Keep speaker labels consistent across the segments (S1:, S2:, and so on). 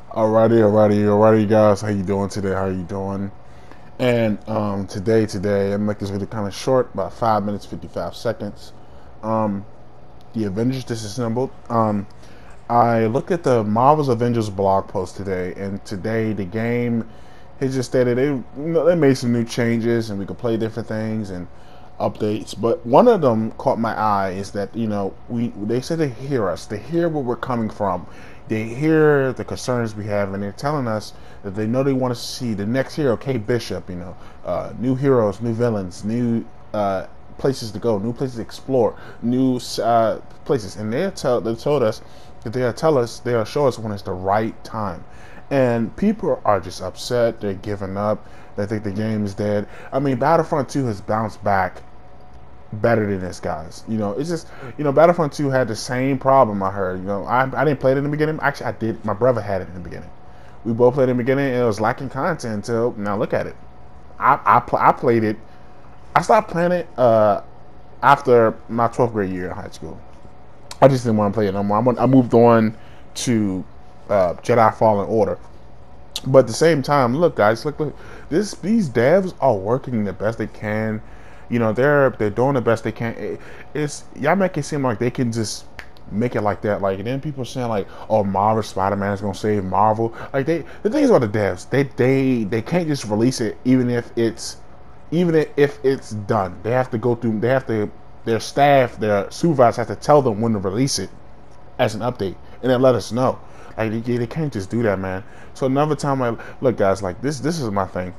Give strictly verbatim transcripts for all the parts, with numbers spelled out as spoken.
S1: Alrighty, alrighty, alrighty, guys. How you doing today? How you doing? And um, today, today, I'm make this video kind of short, about five minutes, fifty-five seconds. Um, the Avengers Disassembled. Um, I looked at the Marvel's Avengers blog post today, and today the game has just stated they you know, they made some new changes, and we could play different things and updates. But one of them caught my eye is that you know we they said they hear us, they hear where we're coming from, they hear the concerns we have, and they're telling us that they know they want to see the next hero, Kate Bishop. You know, uh, new heroes, new villains, new. Uh, places to go, new places to explore, new uh, places, and they tell they told us that they'll tell us they'll show us when it's the right time. And people are just upset, they're giving up, they think the game is dead. I mean, Battlefront two has bounced back better than this, guys. You know, it's just, you know, Battlefront two had the same problem. I heard, you know, I, I didn't play it in the beginning. Actually, I did. My brother had it in the beginning. We both played it in the beginning, and it was lacking content until now. Look at it. I I, pl- I played it. I stopped playing it uh, after my twelfth grade year in high school. I just didn't want to play it no more. I moved on to uh, Jedi Fallen Order. But at the same time, look, guys, look, look. This these devs are working the best they can. You know, they're they're doing the best they can. It, it's y'all make it seem like they can just make it like that. Like, and then people saying like, "Oh, Marvel Spider-Man is gonna save Marvel." Like, they the thing is about the devs, they they they can't just release it, even if it's even if it's done. They have to go through. They have to. Their staff, their supervisors have to tell them when to release it as an update, and then let us know. Like, they, they can't just do that, man. So another time, I look, guys, like this. This is my thing.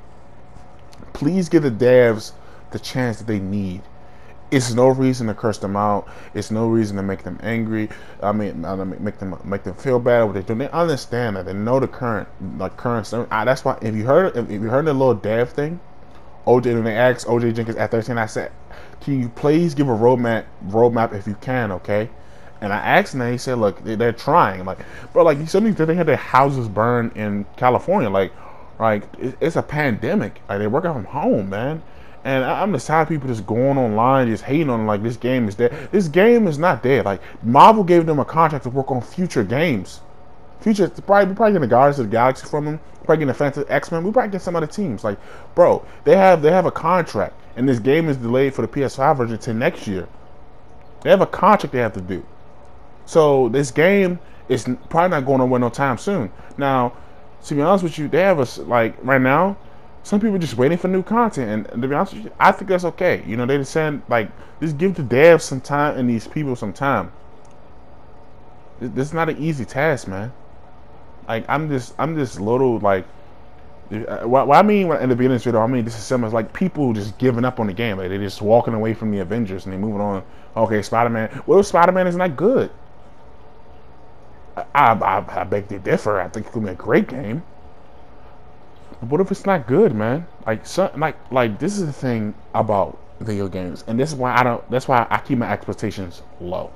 S1: Please give the devs the chance that they need. It's no reason to curse them out. It's no reason to make them angry. I mean, make them make them feel bad what they're doing. They understand that. They know the current, like current. That's why if you heard if you heard the little dev thing, O J, when they asked O J Jenkins at thirteen, I said, "Can you please give a roadmap, roadmap if you can, okay?" And I asked him, and he said, "Look, they're trying." Like, bro, like some of these, they had their houses burned in California. Like, like it's a pandemic. Like, they're working from home, man. And I'm just tired of people just going online, just hating on like this game is dead. This game is not dead. Like, Marvel gave them a contract to work on future games. Future, probably, we probably getting the Guardians of the Galaxy from them. Probably getting the Fantastic X-Men. We probably get some other teams. Like, bro, they have they have a contract, and this game is delayed for the P S five version to next year. They have a contract they have to do. So this game is probably not going nowhere no time soon. Now, to be honest with you, they have a like right now. Some people are just waiting for new content, and to be honest with you, I think that's okay. You know, they just saying like, just give the devs some time and these people some time. This is not an easy task, man. Like, I'm just, I'm just little like, what, what I mean in the beginning of this video, I mean this is similar. Like, people just giving up on the game. Like, they're just walking away from the Avengers and they're moving on. Okay, Spider-Man. What if Spider-Man is not good? I, I, I beg to differ. I think it could be a great game. But what if it's not good, man? Like, so, like, like this is the thing about video games, and this is why I don't. That's why I keep my expectations low.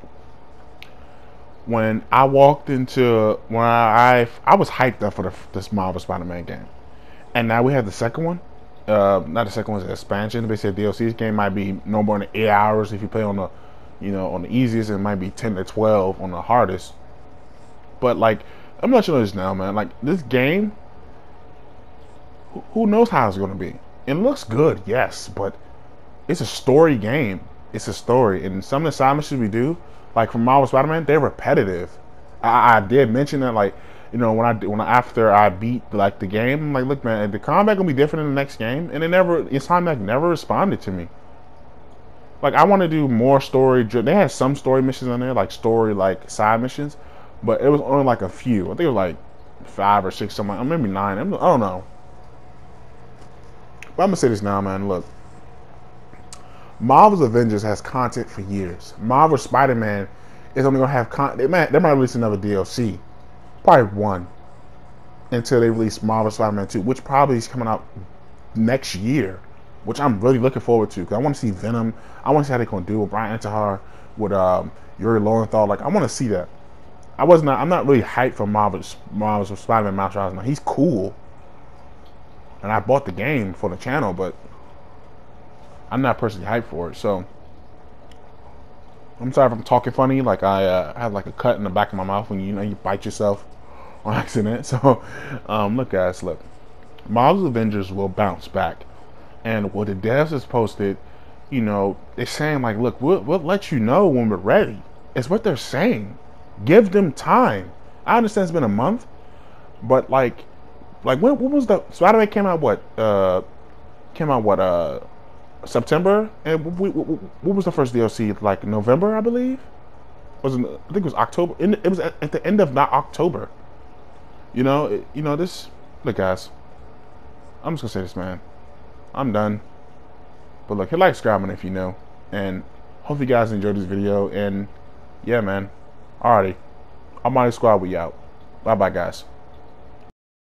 S1: When I walked into when I I, I was hyped up for the, this Marvel Spider-Man game, and now we have the second one. Uh, not the second one, it's expansion. They said D L C's game might be no more than eight hours if you play on the, you know, on the easiest. It might be ten to twelve on the hardest. But like, I'm not sure this now, man. Like, this game, who, who knows how it's gonna be? It looks good, yes, but it's a story game. It's a story, and some of the side missions we do, like from Marvel Spider-Man, they're repetitive. I, I did mention that, like, you know, when I when I, after I beat like the game, I'm like, look, man, the combat gonna be different in the next game, and it never, Insomniac never responded to me. Like, I want to do more story. They had some story missions on there, like story, like side missions, but it was only like a few. I think it was like five or six, something, maybe nine. I don't know. But I'm gonna say this now, man. Look, Marvel's Avengers has content for years. Marvel Spider-Man is only gonna have content. They might, they might release another D L C, probably one, until they release Marvel Spider-Man two, which probably is coming out next year, which I'm really looking forward to, because I want to see Venom. I want to see how they're gonna do with Brian Intihar, with um, Yuri Lowenthal. Like, I want to see that. I was not. I'm not really hyped for Marvel's Marvel's Spider-Man Miles Morales. He's cool, and I bought the game for the channel, but I'm not personally hyped for it. So I'm sorry if I'm talking funny. Like, I uh, have like a cut in the back of my mouth when you, you know you bite yourself on accident. So, um, look, guys, look, Marvel's Avengers will bounce back, and what the devs has posted, you know, they're saying like, look, we'll, we'll let you know when we're ready. It's what they're saying. Give them time. I understand it's been a month, but like, like when, when was the Spider-Man came out? What? Uh, came out what? Uh, September. And we, we, what was the first D L C? Like November, I believe. Was it, I think it was October. It was at the end of not October. You know, it, you know this. Look, guys, I'm just gonna say this, man. I'm done. But look, hit like, subscribe, if you know, and hope you guys enjoyed this video. And yeah, man. Alrighty, Almighty Squad, we out. Bye, bye, guys.